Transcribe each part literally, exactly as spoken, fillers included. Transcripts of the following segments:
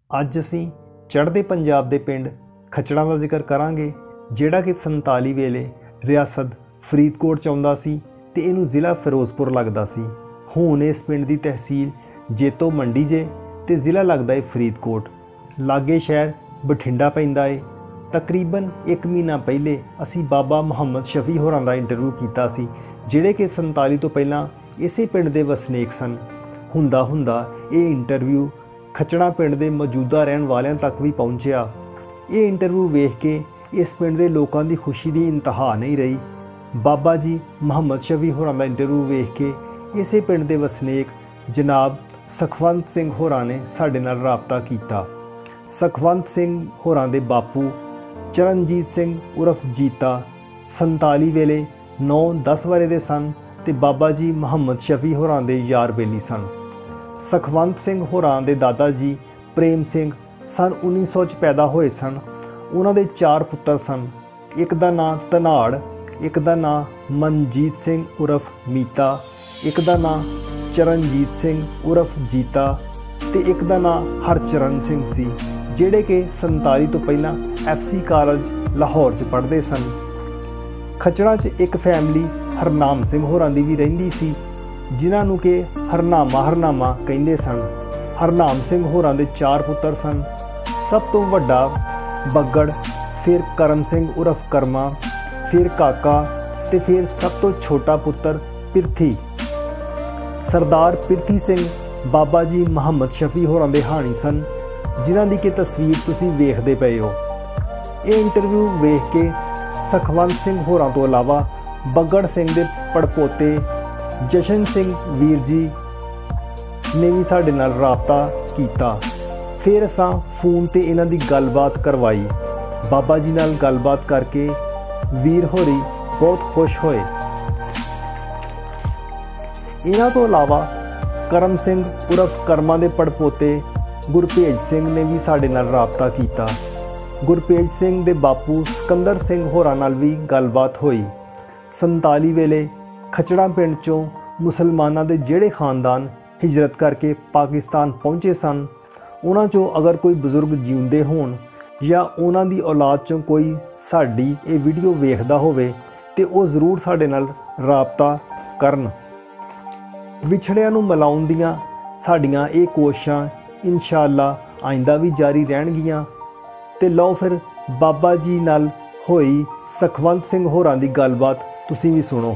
ਅੱਜ ਅਸੀਂ ਚੜ੍ਹਦੇ ਪੰਜਾਬ ਦੇ ਪਿੰਡ ਖਚੜਾਂ ਦਾ ਜ਼ਿਕਰ ਕਰਾਂਗੇ, ਜਿਹੜਾ ਕਿ ਸੰਤਾਲੀ ਵੇਲੇ ਰਿਆਸਤ ਫਰੀਦਕੋਟ 'ਚ ਆਉਂਦਾ ਸੀ ਤੇ ਇਹਨੂੰ ਜ਼ਿਲ੍ਹਾ ਫਿਰੋਜ਼ਪੁਰ ਲੱਗਦਾ ਸੀ। ਹੁਣ ਇਸ ਪਿੰਡ ਦੀ ਤਹਿਸੀਲ ਜੇਤੋ ਮੰਡੀ ਜੇ ਤੇ ਜ਼ਿਲ੍ਹਾ ਲੱਗਦਾ ਹੈ ਫਰੀਦਕੋਟ। ਲਾਗੇ ਸ਼ਹਿਰ ਬਠਿੰਡਾ ਪੈਂਦਾ ਹੈ। ਤਕਰੀਬਨ ਇੱਕ ਮਹੀਨਾ ਪਹਿਲੇ ਅਸੀਂ ਬਾਬਾ ਮੁਹੰਮਦ ਸ਼ਫੀ ਹੋਰਾਂ ਦਾ ਇੰਟਰਵਿਊ ਕੀਤਾ ਸੀ, ਜਿਹੜੇ ਕਿ ਸੰਤਾਲੀ ਤੋਂ ਪਹਿਲਾਂ ਇਸੇ ਪਿੰਡ ਦੇ ਵਸਨੀਕ ਸਨ। ਹੁੰਦਾ ਹੁੰਦਾ ਇਹ ਇੰਟਰਵਿਊ ਖਚੜਾ ਪਿੰਡ ਦੇ ਮੌਜੂਦਾ ਰਹਿਣ ਵਾਲਿਆਂ ਤੱਕ ਵੀ ਪਹੁੰਚਿਆ। ਇਹ ਇੰਟਰਵਿਊ ਵੇਖ ਕੇ ਇਸ ਪਿੰਡ ਦੇ ਲੋਕਾਂ ਦੀ ਖੁਸ਼ੀ ਦੀ ਇੰਤਹਾ ਨਹੀਂ ਰਹੀ। ਬਾਬਾ ਜੀ ਮੁਹੰਮਦ ਸ਼ਫੀ ਹੋਰਾਂ ਦਾ ਇੰਟਰਵਿਊ ਵੇਖ ਕੇ ਇਸੇ ਪਿੰਡ ਦੇ ਵਸਨੀਕ ਜਨਾਬ ਸਖਵੰਤ ਸਿੰਘ ਹੋਰਾਂ ਨੇ ਸਾਡੇ ਨਾਲ ਰਾਬਤਾ ਕੀਤਾ। ਸਖਵੰਤ ਸਿੰਘ ਹੋਰਾਂ ਦੇ ਬਾਪੂ ਚਰਨਜੀਤ ਸਿੰਘ ਉਰਫ ਜੀਤਾ ਸੰਤਾਲੀ ਵੇਲੇ ਨੌ ਦਸ ਵਰੇ ਦੇ ਸਨ ਤੇ ਬਾਬਾ ਜੀ ਮੁਹੰਮਦ ਸ਼ਫੀ ਹੋਰਾਂ ਦੇ ਯਾਰ ਬੇਲੀ ਸਨ। ਸਖਵੰਤ ਸਿੰਘ ਹੋਰਾਂ ਦੇ ਦਾਦਾ ਜੀ ਪ੍ਰੇਮ ਸਿੰਘ ਸਨ ਉੱਨੀ ਸੌ 'ਚ ਪੈਦਾ ਹੋਏ ਸਨ। ਉਹਨਾਂ ਦੇ ਚਾਰ ਪੁੱਤਰ ਸਨ। ਇੱਕ ਦਾ ਨਾਂ ਧਨਾੜ, ਇੱਕ ਦਾ ਨਾਂ ਮਨਜੀਤ ਸਿੰਘ ਉਰਫ ਮੀਤਾ, ਇੱਕ ਦਾ ਨਾਂ ਚਰਨਜੀਤ ਸਿੰਘ ਉਰਫ ਜੀਤਾ ਤੇ ਇੱਕ ਦਾ ਨਾਂ ਹਰਚਰਨ ਸਿੰਘ ਸੀ, ਜਿਹੜੇ ਕਿ ਸੰਤਾਲੀ ਤੋਂ ਪਹਿਲਾਂ ਐਫ ਸੀ ਕਾਲਜ ਲਾਹੌਰ 'ਚ ਪੜ੍ਹਦੇ ਸਨ। ਖਚੜਾ 'ਚ ਇੱਕ ਫੈਮਿਲੀ ਹਰਨਾਮ ਸਿੰਘ ਹੋਰਾਂ ਦੀ ਵੀ ਰਹਿੰਦੀ ਸੀ, ਜਿਨ੍ਹਾਂ ਨੂੰ ਕਿ ਹਰਨਾਮਾ ਹਰਨਾਮਾ ਕਹਿੰਦੇ ਸਨ। ਹਰਨਾਮ ਸਿੰਘ ਹੋਰਾਂ ਦੇ ਚਾਰ ਪੁੱਤਰ ਸਨ। ਸਭ ਤੋਂ ਵੱਡਾ ਬੱਗੜ, ਫਿਰ ਕਰਮ ਸਿੰਘ ਉਰਫ ਕਰਮਾ, ਫਿਰ ਕਾਕਾ ਤੇ ਫਿਰ ਸਭ ਤੋਂ ਛੋਟਾ ਪੁੱਤਰ ਪਿਰਥੀ। ਸਰਦਾਰ ਪਿਰਥੀ ਸਿੰਘ ਬਾਬਾ ਜੀ ਮੁਹੰਮਦ ਸ਼ਫੀ ਹੋਰਾਂ ਦੇ ਹਾਣੀ ਸਨ, ਜਿਨ੍ਹਾਂ ਦੀ ਕਿ ਤਸਵੀਰ ਤੁਸੀਂ ਵੇਖਦੇ ਪਏ ਹੋ। ਇਹ ਇੰਟਰਵਿਊ ਵੇਖ ਕੇ ਸਖਵੰਤ ਸਿੰਘ ਹੋਰਾਂ ਤੋਂ ਇਲਾਵਾ ਬੱਗੜ ਸਿੰਘ ਦੇ ਪੜਪੋਤੇ ਜਸ਼ਨ ਸਿੰਘ ਵੀਰ ਜੀ ਨੇ ਵੀ ਸਾਡੇ ਨਾਲ ਰਾਬਤਾ ਕੀਤਾ। ਫਿਰ ਅਸਾਂ ਫੋਨ ਤੇ ਇਹਨਾਂ ਦੀ ਗੱਲਬਾਤ ਕਰਵਾਈ। ਬਾਬਾ ਜੀ ਨਾਲ ਗੱਲਬਾਤ ਕਰਕੇ ਵੀਰ ਹੋਰੀ ਬਹੁਤ ਖੁਸ਼ ਹੋਏ। ਇਹਨਾਂ ਤੋਂ ਇਲਾਵਾ ਕਰਮ ਸਿੰਘ ਉਰਫ ਕਰਮਾ ਦੇ ਪੜਪੋਤੇ ਗੁਰਭੇਜ ਸਿੰਘ ਨੇ ਵੀ ਸਾਡੇ ਨਾਲ ਰਾਬਤਾ ਕੀਤਾ। ਗੁਰਭੇਜ ਸਿੰਘ ਦੇ ਬਾਪੂ ਸਿਕੰਦਰ ਸਿੰਘ ਹੋਰਾਂ ਨਾਲ ਵੀ ਗੱਲਬਾਤ ਹੋਈ। ਸੰਤਾਲੀ ਵੇਲੇ ਖਚੜਾ ਪਿੰਡ 'ਚੋਂ ਮੁਸਲਮਾਨਾਂ ਦੇ ਜਿਹੜੇ ਖਾਨਦਾਨ ਹਿਜਰਤ ਕਰਕੇ ਪਾਕਿਸਤਾਨ ਪਹੁੰਚੇ ਸਨ, ਉਹਨਾਂ 'ਚੋਂ ਅਗਰ ਕੋਈ ਬਜ਼ੁਰਗ ਜਿਉਂਦੇ ਹੋਣ ਜਾਂ ਉਹਨਾਂ ਦੀ ਔਲਾਦ 'ਚੋਂ ਕੋਈ ਸਾਡੀ ਇਹ ਵੀਡੀਓ ਵੇਖਦਾ ਹੋਵੇ ਤੇ ਉਹ ਜ਼ਰੂਰ ਸਾਡੇ ਨਾਲ ਰਾਬਤਾ ਕਰਨ। ਵਿਛੜਿਆਂ ਨੂੰ ਮਿਲਾਉਣ ਦੀਆਂ ਸਾਡੀਆਂ ਇਹ ਕੋਸ਼ਿਸ਼ਾਂ ਇਨਸ਼ਾ ਅੱਲਾ ਆਇੰਦਾ ਵੀ ਜਾਰੀ ਰਹਿਣਗੀਆਂ। ਤੇ ਲਓ ਫਿਰ ਬਾਬਾ ਜੀ ਨਾਲ ਹੋਈ ਸਖਵੰਤ ਸਿੰਘ ਹੋਰਾਂ ਦੀ ਗੱਲਬਾਤ ਤੁਸੀਂ ਵੀ ਸੁਣੋ।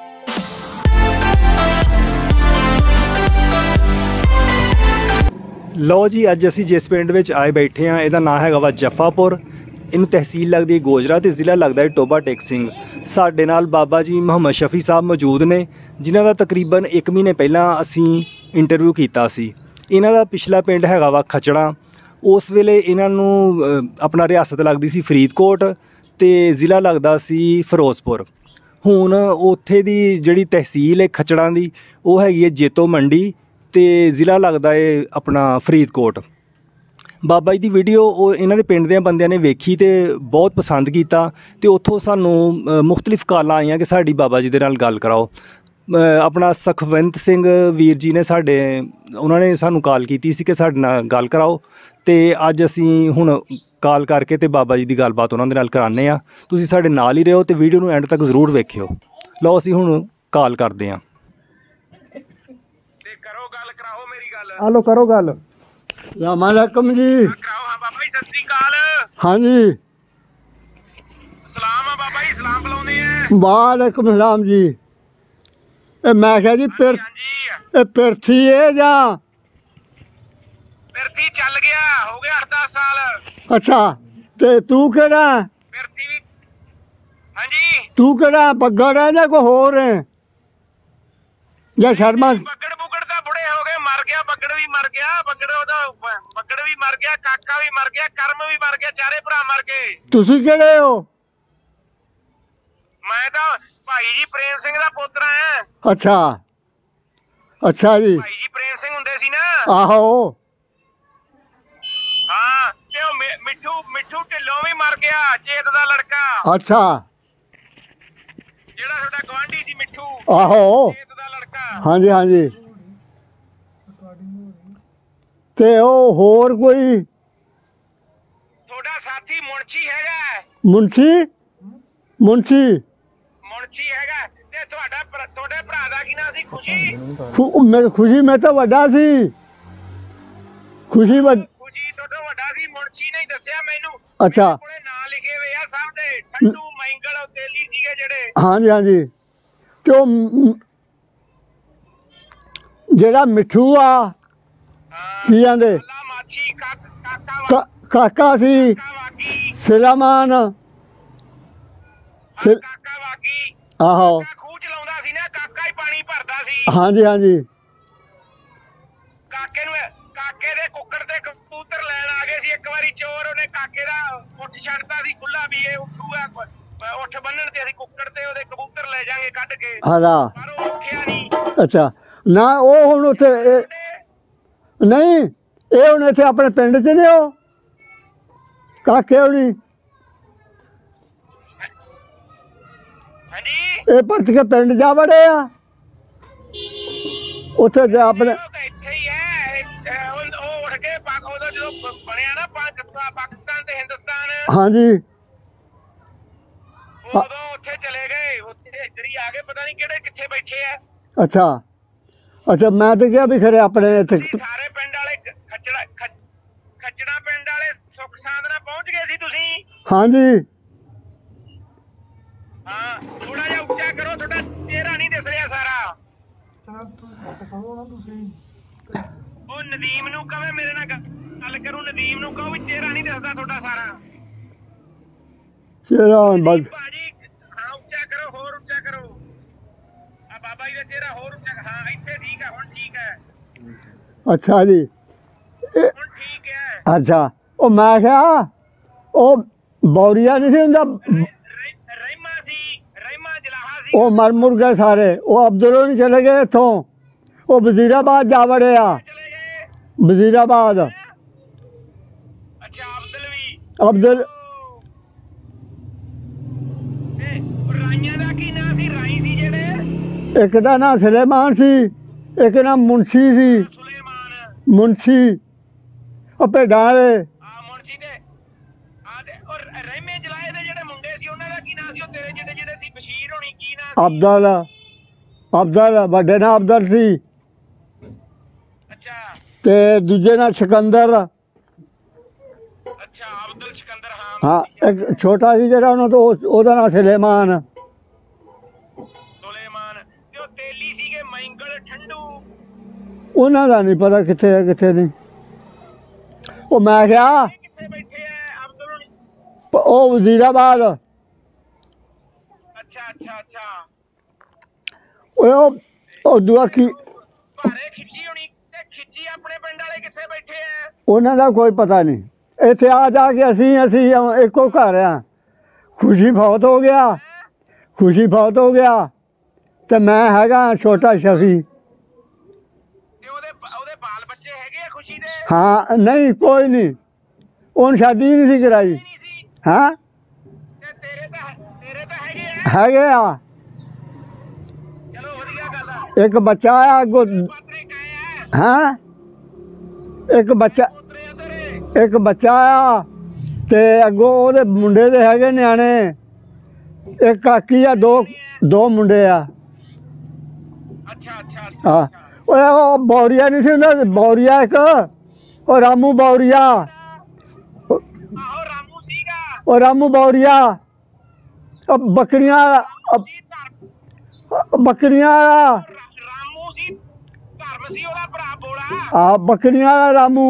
ਲਓ ਜੀ, ਅੱਜ ਅਸੀਂ ਜਿਸ ਪਿੰਡ ਵਿੱਚ ਆਏ ਬੈਠੇ ਹਾਂ, ਇਹਦਾ ਨਾਂ ਹੈਗਾ ਵਾ ਜੱਫਾਪੁਰ। ਇਹਨੂੰ ਤਹਿਸੀਲ ਲੱਗਦੀ ਹੈ ਗੋਜਰਾ ਤੇ ਜ਼ਿਲ੍ਹਾ ਲੱਗਦਾ ਹੈ ਟੋਬਾ ਟੇਕ ਸਿੰਘ। ਸਾਡੇ ਨਾਲ ਬਾਬਾ ਜੀ ਮੁਹੰਮਦ ਸ਼ਫੀ ਸਾਹਿਬ ਮੌਜੂਦ ਨੇ, ਜਿਨ੍ਹਾਂ ਦਾ ਤਕਰੀਬਨ ਇੱਕ ਮਹੀਨੇ ਪਹਿਲਾਂ ਅਸੀਂ ਇੰਟਰਵਿਊ ਕੀਤਾ ਸੀ। ਇਹਨਾਂ ਦਾ ਪਿਛਲਾ ਪਿੰਡ ਹੈਗਾ ਵਾ ਖਚੜਾ। ਉਸ ਵੇਲੇ ਇਹਨਾਂ ਨੂੰ ਆਪਣਾ ਰਿਆਸਤ ਲੱਗਦੀ ਸੀ ਫਰੀਦਕੋਟ ਤੇ ਜ਼ਿਲ੍ਹਾ ਲੱਗਦਾ ਸੀ ਫਿਰੋਜ਼ਪੁਰ। ਹੁਣ ਉੱਥੇ ਦੀ ਜਿਹੜੀ ਤਹਿਸੀਲ ਹੈ ਖਚੜਾਂ ਦੀ, ਉਹ ਹੈਗੀ ਹੈ ਜੇਤੋ ਮੰਡੀ ਤੇ ਜ਼ਿਲ੍ਹਾ ਲੱਗਦਾ ਹੈ ਆਪਣਾ ਫਰੀਦਕੋਟ। ਬਾਬਾ ਜੀ ਦੀ ਵੀਡੀਓ ਉਹ ਇਹਨਾਂ ਦੇ ਪਿੰਡ ਦੇ ਬੰਦਿਆਂ ਨੇ ਵੇਖੀ ਤੇ ਬਹੁਤ ਪਸੰਦ ਕੀਤਾ ਤੇ ਉੱਥੋਂ ਸਾਨੂੰ ਮੁਖਤਲਿਫ ਕਾਲਾਂ ਆਈਆਂ ਕਿ ਸਾਡੀ ਬਾਬਾ ਜੀ ਦੇ ਨਾਲ ਗੱਲ ਕਰਾਓ। ਆਪਣਾ ਸਖਵੰਤ ਸਿੰਘ ਵੀਰ ਜੀ ਨੇ ਸਾਡੇ ਉਹਨਾਂ ਨੇ ਸਾਨੂੰ ਕਾਲ ਕੀਤੀ ਸੀ ਕਿ ਸਾਡੇ ਨਾਲ ਗੱਲ ਕਰਾਓ ਤੇ ਅੱਜ ਅਸੀਂ ਹੁਣ ਕਾਲ ਕਰਕੇ ਤੇ ਬਾਬਾ ਜੀ ਦੀ ਗੱਲਬਾਤ ਉਹਨਾਂ ਦੇ ਨਾਲ ਕਰਾਉਂਦੇ ਹਾਂ। ਤੁਸੀਂ ਸਾਡੇ ਨਾਲ ਹੀ ਰਹੋ ਤੇ ਵੀਡੀਓ ਨੂੰ ਐਂਡ ਤੱਕ ਜ਼ਰੂਰ ਵੇਖਿਓ। ਲਓ ਅਸੀਂ ਹੁਣ ਕਾਲ ਕਰਦੇ ਹਾਂ। ਹਲੋ ਕਰੋ ਗੱਲ। ਸਲਾਮੁਅਲੈਕੁਮ ਜੀ। ਕਰਾਓ ਹਾਂ ਬਾਬਾ ਜੀ, ਸਤਿ ਸ੍ਰੀ ਅਕਾਲ। ਹਾਂਜੀ ਸਲਾਮ ਆ ਬਾਬਾ ਜੀ, ਸਲਾਮ ਬੁਲਾਉਂਦੇ ਆ। ਵਾਲੇਕੁਮ ਸਲਾਮ ਜੀ। ਇਹ ਮੈਂ ਕਿਹਾ ਜੀ ਪਿਰ ਹਾਂਜੀ ਇਹ ਪਿਰਥੀ ਹੈ ਜਾਂ ਪਿਰਥੀ ਚੱਲ ਗਿਆ, ਹੋ ਗਿਆ ਅੱਠ ਦਸ ਸਾਲ। ਅੱਛਾ, ਤੇ ਤੂੰ ਕਿਹੜਾ? ਪਿਰਥੀ ਵੀ ਹਾਂਜੀ। ਤੂੰ ਕਿਹੜਾ ਬੱਗੜ ਹੈ ਜਾਂ ਕੋਈ ਹੋਰ ਹੈ ਜਾਂ ਸ਼ਰਮਾ? ਬੱਗੜ ਬੁਗੜ ਤਾਂ ਬੁੜੇ ਹੋ ਗਏ, ਮਰ ਗਿਆ। ਬੱਗੜ ਵੀ ਮਰ ਗਿਆ, ਬੱਗੜ ਉਹਦਾ ਬੱਗੜ ਵੀ ਮਰ ਗਿਆ, ਕਾਕਾ ਵੀ ਮਰ ਗਿਆ, ਕਰਮ ਵੀ ਮਰ ਗਿਆ, ਚਾਰੇ ਭਰਾ ਮਰ ਗਏ। ਤੁਸੀਂ ਕਿਹੜੇ ਹੋ? ਮੈਂ ਤਾਂ ਭਾਈ ਜੀ ਪ੍ਰੇਮ ਸਿੰਘ ਦਾ ਪੋਤਰਾ ਆ। ਅੱਛਾ ਅੱਛਾ ਜੀ। ਭਾਈ ਜੀ ਪ੍ਰੇਮ ਸਿੰਘ ਹੁੰਦੇ ਸੀ ਨਾ। ਆਹੋ ਹਾਂ, ਤੇ ਉਹ ਮਿੱਠੂ ਮਿੱਠੂ ਢਿੱਲੋਂ ਵੀ ਮਰ ਗਿਆ, ਚੇਤ ਦਾ ਲੜਕਾ। ਅੱਛਾ, ਜਿਹੜਾ ਤੁਹਾਡਾ ਗਵਾਂਢੀ ਸੀ ਮਿੱਠੂ। ਆਹੋ ਚੇਤ ਦਾ ਲੜਕਾ। ਹਾਂਜੀ ਹਾਂਜੀ। ਤੇ ਉਹ ਹੋਰ ਕੋਈ ਮੁਨਸ਼ੀ ਹੈਗਾ ਮੁਨਸ਼ੀ ਮੁਨਸ਼ੀ ਮੁਨਸ਼ੀ ਹੈਗਾ ਤੇ ਤੁਹਾਡਾ ਭਰਾ- ਤੁਹਾਡੇ ਭਰਾ ਦਾ ਕੀ ਨਾਂ ਸੀ? ਖੁਸ਼ੀ ਖੁ- ਮੇਰੇ ਖੁਸ਼ੀ ਮੈਂ ਤਾਂ ਵੱਡਾ ਸੀ ਖੁਸ਼ੀ ਵੱਡ ਖੁਸ਼ੀ ਤੁਹਾਡਾ ਵੱਡਾ ਸੀ। ਮੁਨਸ਼ੀ ਨੇ ਹੀ ਦੱਸਿਆ ਮੈਨੂੰ। ਅੱਛਾ ਕੋਲੇ ਨਾਂ ਲਿਖੇ ਹੋਏ ਆ ਸਭ ਦੇ, ਠੰਡੂ ਮੈਂਗਲ ਤੇਲੀ ਸੀਗੇ ਜਿਹੜੇ। ਹਾਂਜੀ ਹਾਂਜੀ ਤੇ ਉਹ ਮ- ਜਿਹੜਾ ਮਿੱਠੂ ਆ ਹਾਂ ਕੀ ਆਂਦੇ ਅੱਲਾ ਮਾਛੀ ਕਾਕ- ਕਾਕਾ ਵਾ- ਕਾ- ਕਾਕਾ ਸੀ ਕਾਕਾ ਵਾਗੀ ਸਿਲਾਮਾਨ ਹਾਂ, ਸਿਲ- ਕਾਕਾ ਵਾਗੀ ਆਹੋ ਕਾਕਾ ਖੂਹ ਚਲਾਉਂਦਾ ਸੀ ਨਾ, ਕਾਕਾ ਹੀ ਪਾਣੀ ਭਰਦਾ ਸੀ। ਹਾਂਜੀ ਹਾਂਜੀ ਕਾਕੇ ਨੂੰ ਕਾਕੇ ਦੇ ਕੁੱਕੜ ਤੇ ਕਬੂਤਰ ਲੈਣ ਆ ਗਏ ਸੀ ਇੱਕ ਵਾਰੀ ਚੋਰ। ਉਹਨੇ ਕਾਕੇ ਦਾ ਉੱਠ ਛੱਡਤਾ ਸੀ ਖੁੱਲਾ ਵੀ ਇਹ ਉੱਠੂਗਾ, ਅਹ ਉੱਠ ਬੰਨਣ ਤੇ ਅਸੀਂ ਕੁੱਕੜ ਤੇ ਉਹਦੇ ਕਬੂਤਰ ਲੈ ਜਾਾਂਗੇ ਕੱਢ ਕੇ, ਹਰਾ ਪਰ ਉਹ ਉੱਠਿਆ ਨਹੀਂ। ਅੱਛਾ ਨਾ ਉਹ ਹੁਣ ਉੱਥੇ ਇਹ- ਨਹੀਂ ਇਹ ਹੁਣ ਇੱਥੇ ਆਪਣੇ ਪਿੰਡ 'ਚ ਨੇ ਉਹ ਕਾਕੇ ਹੋਣੀ ਹਾਂਜੀ ਇਹ ਪਰਤ ਕੇ ਪਿੰਡ ਜਾ ਵੜੇ ਆ ਉੱਥੇ ਜਾ ਆਪਣੇ ਉਹ ਤਾਂ ਇੱਥੇ ਹੀ ਹੈ। ਇਹ- ਇਹ ਉਹ ਉਹ ਉੱਠ ਕੇ ਪਾਕ ਉਹਦਾ ਜਦੋਂ ਬ- ਬਣਿਆ ਨਾ ਪਾਕ- ਪਾਕਿਸਤਾਨ ਤੇ ਹਿੰਦੁਸਤਾਨ, ਹਾਂਜੀ ਉਦੋਂ ਉੱਥੇ ਚਲੇ ਗਏ। ਉੱਥੇ ਇੱਧਰ ਹੀ ਆ ਗਏ, ਪਤਾ ਨਹੀਂ ਕਿਹੜੇ ਕਿੱਥੇ ਬੈਠੇ ਆ। ਅੱਛਾ ਅੱਛਾ ਮੈਂ ਤਾਂ ਕਿਹਾ ਵੀ ਖਰੇ ਆਪਣੇ ਇੱਥੇ ਤੁਸੀਂ ਸਾਰੇ ਪਿੰਡ ਵਾਲੇ ਖ- ਖੱਚੜਾ ਖੱਚ- ਖੱਚੜਾ ਪਿੰਡ ਵਾਲੇ ਸੁੱਖ ਸਾਂਦ ਨਾਲ ਪਹੁੰਚ ਗਏ ਸੀ ਤੁਸੀਂ? ਹਾਂਜੀ ਹਾਂ ਥੋੜਾ ਜਿਹਾ ਉੱਚਾ ਕਰੋ, ਤੁਹਾਡਾ ਚਿਹਰਾ ਨਹੀਂ ਦਿਸ ਰਿਹਾ ਸਾਰਾ। ਉਹ ਨਦੀਮ ਨੂੰ ਕਹੇ ਮੇਰੇ ਨਾਲ ਗੱਲ ਗੱਲ ਕਰੂ, ਨਦੀਮ ਨੂੰ ਕਹੋ ਵੀ ਚਿਹਰਾ ਨਹੀਂ ਦਿਸਦਾ ਤੁਹਾਡਾ ਸਾਰਾ। ਚਿਹਰਾ ਹੁਣ ਬਸ ਭਾਜੀ ਹਾਂ ਉੱਚਾ ਕਰੋ, ਹੋਰ ਉੱਚਾ ਕਰੋ। ਆ ਬਾਬਾ ਜੀ ਦਾ ਚਿਹਰਾ ਹੋਰ ਉੱਚਾ, ਹਾਂ ਇੱਥੇ ਠੀਕ ਹੈ, ਹੁਣ ਠੀਕ ਹੈ, ਅੱਛਾ ਜੀ ਇਹ ਹੁਣ ਠੀਕ ਹੈ। ਅੱਛਾ ਉਹ ਮੈਂ ਕਿਹਾ ਉਹ ਬੌਰੀਆ ਨਹੀਂ ਸੀ ਹੁੰਦਾ ਰਹਿ- ਰਹਿਮਾ ਸੀ, ਰਹਿਮਾ ਜਲਾਹਾ ਸੀ। ਉਹ ਮਰ ਮੁਰ ਗਏ ਸਾਰੇ ਉਹ ਅਬਦੁੱਲੋ ਨਹੀਂ ਚਲੇ ਗਏ ਇੱਥੋਂ ਉਹ ਵਜ਼ੀਰਾਬਾਦ ਜਾ ਵੜੇ ਆ ਚਲੇ ਗਏ। ਵਜ਼ੀਰਾਬਾਦ ਅੱਛਾ ਅਬਦੁਲ ਵੀ ਅਬਦੁਲ ਤੇ ਉਹ ਰਾਈਆਂ ਦਾ ਕੀ ਨਾਂ ਸੀ? ਰਾਈ ਸੀ ਜਿਹੜੇ ਇੱਕ ਦਾ ਨਾਂ ਸੁਲੇਮਾਨ ਸੀ ਇੱਕ ਨਾਂ ਮੁਨਸ਼ੀ ਸੀ ਸੁਲੇਮਾਨ। ਮੁਨਸ਼ੀ ਉਹ ਭੇਡਾਂ ਵਾਲੇ ਆ ਮੁਨਸ਼ੀ ਦੇ ਆ ਤੇ ਔਰ ਰਹਿਮੇ ਜਲਾਏ ਦੇ ਜਿਹੜੇ ਮੁੰਡੇ ਸੀ ਉਹਨਾਂ ਦਾ ਕੀ ਨਾਂ ਸੀ? ਉਹ ਤੇਰੇ ਜਿਹੜੇ ਜਿਹੜੇ ਸੀ ਬਸ਼ੀਰ ਹੋਣੀ ਕੀ ਨਾਂ ਸੀ? ਅਬਦਲ ਅਬਦਲ ਵੱਡੇ ਨਾਂ ਅਬਦਲ ਸੀ ਅੱਛਾ ਤੇ ਦੂਜੇ ਨਾਂ ਸਿਕੰਦਰ ਅੱਛਾ ਅਬਦੁਲ ਸਿਕੰਦਰ। ਹਾਂ ਹਾਂ ਇੱਕ ਛੋਟਾ ਸੀ ਜਿਹੜਾ ਉਹਨਾਂ ਤੋਂ ਉਹ- ਉਹਦਾ ਨਾਂ ਸੁਲੇਮਾਨ ਸੁਲੇਮਾਨ। ਤੇ ਉਹ ਤੇਲੀ ਸੀਗੇ ਮੈਂਗਲ ਠੰਡੂ। ਉਹਨਾਂ ਦਾ ਨਹੀਂ ਪਤਾ ਕਿੱਥੇ ਹੈ ਕਿੱਥੇ ਨਹੀਂ ਉਹ ਮੈਂ ਕਿਹਾ ਇਹ ਕਿੱਥੇ ਬੈਠੇ ਆ ਅਬਦੁਲ ਹੋਣੀ? ਪ- ਉਹ ਵਜ਼ੀਰਾਬਾਦ ਅੱਛਾ ਅੱਛਾ ਅੱਛਾ ਓਏ ਉਹ ਉਹ ਦੁਆ ਕੀ ਭਾਰੇ ਖਿੱਚੀ ਹੋਣੀ ਤੇ ਖਿੱਚੀ ਆਪਣੇ ਪਿੰਡ ਵਾਲੇ ਕਿੱਥੇ ਬੈਠੇ ਆ? ਉਹਨਾਂ ਦਾ ਕੋਈ ਪਤਾ ਨਹੀਂ ਇੱਥੇ ਆ ਜਾ ਕੇ ਅਸੀਂ ਅਸੀਂ ਇੱਕੋ ਘਰ ਆ ਖੁਸ਼ੀ ਬਹੁਤ ਹੋ ਗਿਆ ਖੁਸ਼ੀ ਬਹੁਤ ਹੋ ਗਿਆ ਤੇ ਮੈਂ ਹੈਗਾ ਛੋਟਾ ਸ਼ਫੀ ਤੇ ਉਹਦੇ ਉਹਦੇ ਬਾਲ ਬੱਚੇ ਹੈਗੇ ਆ ਖੁਸ਼ੀ ਦੇ? ਹਾਂ ਨਹੀਂ ਕੋਈ ਨਹੀਂ ਉਹਨ ਸ਼ਾਦੀ ਨਹੀਂ ਸੀ ਕਰਾਈ ਨਹੀਂ ਸੀ। ਹਾਂ ਤੇ ਤੇਰੇ ਤਾਂ ਤੇਰੇ ਤਾਂ ਹੈਗੇ ਆ। ਹੈਗੇ ਆ ਚਲੋ ਵਧੀਆ ਗੱਲ ਆ। ਇੱਕ ਬੱਚਾ ਆ ਅੱਗੋਂ ਪਾਤਰੇ ਕਾਏ ਆ? ਹਾਂ ਇੱਕ ਬੱਚਾ ਪੋਤਰੇ ਆ ਤੇਰੇ? ਇੱਕ ਬੱਚਾ ਆ ਤੇ ਅੱਗੋਂ ਉਹਦੇ ਮੁੰਡੇ ਦੇ ਹੈਗੇ ਨਿਆਣੇ ਇੱਕ ਕਾਕੀ ਆ ਦੋ ਦੋ ਮੁੰਡੇ ਆ ਅੱਛਾ ਅੱਛਾ ਅੱਛਾ ਹਾਂ ਓਏ ਉਹ ਬੌਰੀਆ ਨਹੀਂ ਸੀ ਹੁੰਦਾ ਬੌਰੀਆ ਇੱਕ ਉਹ ਰਾਮੂ ਬੌਰੀਆ ਆਹੋ ਰਾਮੂ ਸੀਗਾ। ਉਹ ਰਾਮੂ ਬੌਰੀਆ ਉਹ ਬੱਕਰੀਆਂ ਉਹ ਸੀ ਧਰਮ ਬੱਕਰੀਆਂ ਵਾਲਾ ਰਾ- ਰਾਮੂ ਸੀ, ਧਰਮ ਸੀ ਉਹਦਾ ਭਰਾ ਬੋਲਾ। ਆ ਬੱਕਰੀਆਂ ਵਾਲਾ ਰਾਮੂ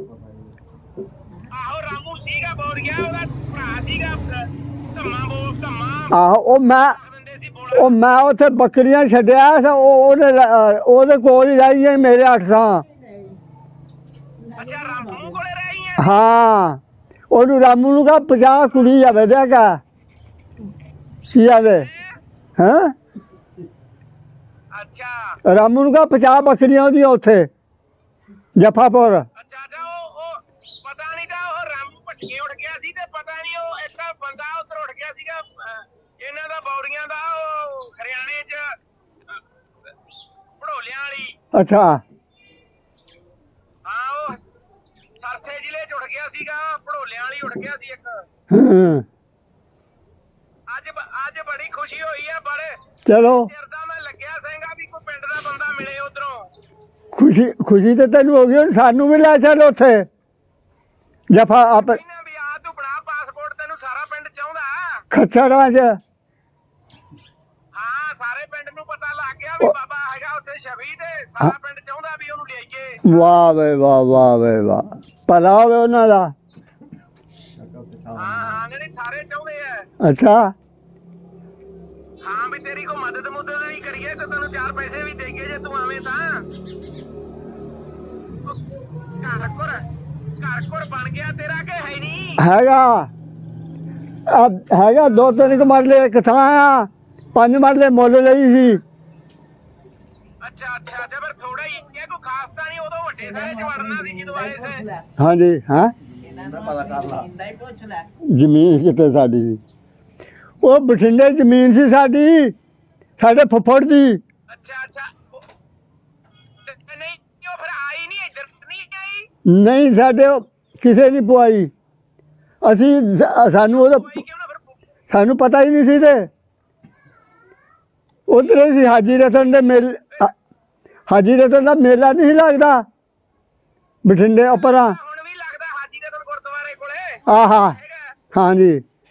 ਆਹੋ ਰਾਮੂ ਸੀਗਾ ਬੋਰੀਆ, ਉਹਦਾ ਭਰਾ ਸੀਗਾ ਧੰਮਾ ਬੋਲ ਧੰਮਾ ਆਹੋ ਉਹ ਮੈਂ ਦਿੰਦੇ ਸੀ ਬੋਲਾ। ਉਹ ਮੈਂ ਉੱਥੇ ਬੱਕਰੀਆਂ ਛੱਡਿਆ ਸੀ, ਉਹ ਉਹਨੇ ਲ- ਉਹਦੇ ਕੋਲ ਹੀ ਰਹਿ ਗਈਆਂ ਮੇਰੇ ਅੱਠ ਥਾਂ ਅੱਛਾ ਰਾਮੂ ਕੋਲੇ ਰਹਿ ਗਈਆਂ? ਹਾਂ ਉਹਨੂੰ ਰਾਮੂ ਨੂੰ ਕਹਾ ਪੰਜਾਹ ਕੁੜੀ ਜਾਵੇ ਦੇ ਕਾ ਕੀ ਆਵੇ ਹਾਂ ਅੱਛਾ ਰਾਮੂ ਨੂੰ ਕਹਾ ਪੰਜਾਹ ਬੱਕਰੀਆਂ ਉਹਦੀਆਂ ਉੱਥੇ ਜਫਾਪੁਰ ਅੱਛਾ ਅੱਛਾ ਉਹ ਉਹ ਪਤਾ ਨਹੀਂ ਤਾਂ ਉਹ ਰਾਮੂ ਭਟਕੇ ਉੱਠ ਗਿਆ ਸੀ ਤੇ ਪਤਾ ਨਹੀਂ ਉਹ ਇੱਕ ਬੰਦਾ ਉੱਧਰ ਉੱਠ ਗਿਆ ਸੀਗਾ ਅਹ, ਇਹਨਾਂ ਦਾ ਬੌੜੀਆਂ ਦਾ ਉਹ ਹਰਿਆਣੇ 'ਚ ਅਹ, ਭੜੋਲਿਆਂ ਵਾਲੀ। ਅੱਛਾ ਹਾਂ ਉਹ ਸਰਸੇ ਜ਼ਿਲ੍ਹੇ 'ਚ ਉੱਠ ਗਿਆ ਸੀਗਾ, ਭੜੋਲਿਆਂ ਵਾਲੀ ਉੱਠ ਗਿਆ ਸੀ ਇੱਕ। ਹਾਂ ਅੱਜ ਅੱਜ ਬੜੀ ਖੁਸ਼ੀ ਹੋਈ ਹੈ ਬੜੇ ਚਲੋ ਚਿਰ ਦਾ ਮੈਂ ਲੱਗਿਆ ਸਿੰਘਾ ਵੀ ਕੋਈ ਪਿੰਡ ਦਾ ਬੰਦਾ ਮਿਲੇ ਉਧਰੋਂ। ਖੁਸ਼ੀ ਖੁਸ਼ੀ ਤੇ ਤੈਨੂੰ ਹੋ ਗਈ, ਹੁਣ ਸਾਨੂੰ ਵੀ ਲੈ ਚੱਲ ਉੱਥੇ ਜਫਾ ਆਪ ਇਹਨਾਂ ਵੀ ਆ ਤੂੰ ਬਣਾ ਪਾਸਪੋਰਟ, ਤੈਨੂੰ ਸਾਰਾ ਪਿੰਡ ਚਾਹੁੰਦਾ। ਖੱਚਰਾਂ 'ਚ ਹਾਂ ਸਾਰੇ ਪਿੰਡ ਨੂੰ ਪਤਾ ਲੱਗ ਗਿਆ ਵੀ ਬਾਬਾ ਹੈਗਾ ਉੱਥੇ ਛਵੀ ਤੇ ਸਾਰਾ ਪਿੰਡ ਚਾਹੁੰਦਾ ਵੀ ਉਹਨੂੰ ਲਿਆਈਏ। ਵਾਹ ਵੇ ਵਾਹ ਵਾਹ ਵੇ ਵਾਹ, ਭਲਾ ਹੋਵੇ ਉਹਨਾਂ ਦਾ। ਹਾਂ ਹਾਂ ਨਹੀਂ ਸਾਰੇ ਚਾਹੁੰਦੇ ਆ। ਅੱਛਾ ਹਾਂ ਵੀ ਤੇਰੀ ਕੋ ਮਦਦ ਮੁਦਦ ਵੀ ਕਰੀਏ ਤੇ ਤੈਨੂੰ ਚਾਰ ਪੈਸੇ ਵੀ ਦੇਈਏ ਜੇ ਤੂੰ ਆਵੇਂ ਤਾਂ। ਘਰ ਘਰ ਘਰ ਘਰ ਬਣ ਗਿਆ ਤੇਰਾ ਕਿ ਹੈ ਨਹੀਂ? ਹੈਗਾ ਆ ਹੈਗਾ, ਦੋ ਤਿੰਨ ਕੁ ਮਰਲੇ ਇੱਕ ਥਾਂ ਆ, ਪੰਜ ਮਰਲੇ ਮੁੱਲ ਲਈ ਸੀ। ਅੱਛਾ ਅੱਛਾ ਤੇ ਫਿਰ ਥੋੜਾ ਹੀ ਇਹ ਕੋਈ ਖਾਸ ਤਾਂ ਨਹੀਂ, ਉਦੋਂ ਵੱਡੇ ਸ਼ਹਿਰ ਚ ਵੜਨਾ ਸੀ ਜਦੋਂ ਆਏ ਸੀ। ਹਾਂਜੀ ਹਾਂ ਜ਼ਮੀਨ ਕਿਤੇ ਸਾਡੀ ਸੀ, ਉਹ ਬਠਿੰਡੇ ਜ਼ਮੀਨ ਸੀ ਸਾਡੀ, ਸਾਡੇ ਫੁੱਫੜ ਦੀ। ਅੱਛਾ ਅੱਛਾ ਤੇ ਨਹੀਂ ਉਹ ਫਿਰ ਆਈ ਨਹੀਂ, ਇੱਧਰ ਨਹੀਂ ਆਈ? ਨਹੀਂ ਸਾਡੇ ਉਹ ਕਿਸੇ ਨਹੀਂ ਪਵਾਈ, ਅਸੀਂ ਸ- ਸਾਨੂੰ ਉਹਦਾ ਕੋਈ ਕਿਉਂ ਨਾ ਫਿਰ? ਸਾਨੂੰ ਪਤਾ ਹੀ ਨਹੀਂ ਸੀ। ਤੇ ਉਧਰ ਸੀ ਹਾਜੀ ਰਤਨ ਦੇ ਮੇਲ ਹਾਜੀ ਰਤਨ ਦਾ ਮੇਲਾ ਨਹੀਂ ਲੱਗਦਾ ਬਠਿੰਡੇ ਉੱਪਰਾਂ। ਹੁਣ ਵੀ ਲੱਗਦਾ ਹਾਜੀ ਦੇ ਗੁਰਦੁਆਰੇ ਕੋਲੇ ਆਹਾ ਹੈਗਾ। ਹਾਂਜੀ